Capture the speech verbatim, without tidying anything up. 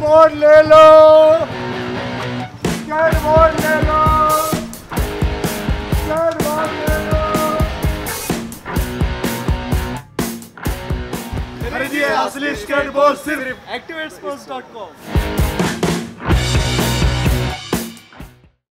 Skateboard ले लो, skateboard ले लो, skateboard ले लो। खरीदिए असली स्केटबोर्ड सिर्फ एक्टिवेट स्पोर्ट्स डॉट कॉम।